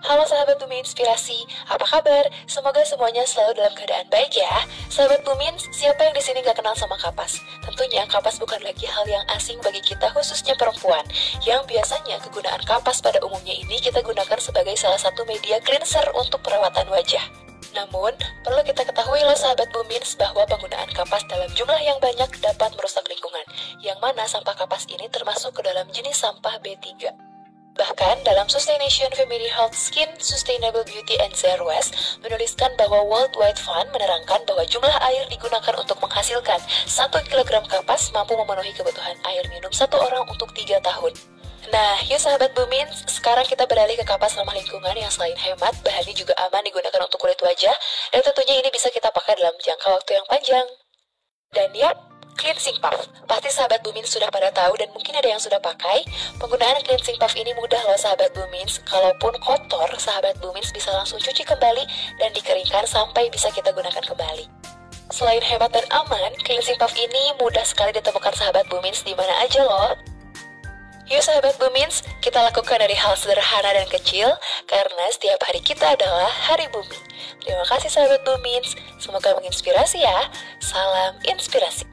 Halo sahabat Bumi Inspirasi, apa kabar? Semoga semuanya selalu dalam keadaan baik ya. Sahabat Bumi, siapa yang di sini gak kenal sama kapas? Tentunya kapas bukan lagi hal yang asing bagi kita, khususnya perempuan. Yang biasanya kegunaan kapas pada umumnya ini kita gunakan sebagai salah satu media cleanser untuk perawatan wajah. Namun, perlu kita ketahui loh sahabat Bumins bahwa penggunaan kapas dalam jumlah yang banyak dapat merusak lingkungan, yang mana sampah kapas ini termasuk ke dalam jenis sampah B3. Bahkan dalam Sustaination Family Health Skin Sustainable Beauty and Zero Waste menuliskan bahwa World Wide Fund menerangkan bahwa jumlah air digunakan untuk menghasilkan 1 kilogram kapas mampu memenuhi kebutuhan air minum satu orang untuk 3 tahun. Nah, yuk sahabat Bumins, sekarang kita beralih ke kapas ramah lingkungan yang selain hemat, bahannya juga aman digunakan untuk kulit wajah, dan tentunya ini bisa kita pakai dalam jangka waktu yang panjang. Dan yap, Cleansing Puff. Pasti sahabat Bumins sudah pada tahu dan mungkin ada yang sudah pakai. Penggunaan Cleansing Puff ini mudah loh sahabat Bumins. Kalaupun kotor, sahabat Bumins bisa langsung cuci kembali dan dikeringkan sampai bisa kita gunakan kembali. Selain hemat dan aman, Cleansing Puff ini mudah sekali ditemukan sahabat Bumins di mana aja loh. Yuk sahabat Bumins, kita lakukan dari hal sederhana dan kecil, karena setiap hari kita adalah Hari Bumi. Terima kasih sahabat Bumins, semoga menginspirasi ya. Salam inspirasi.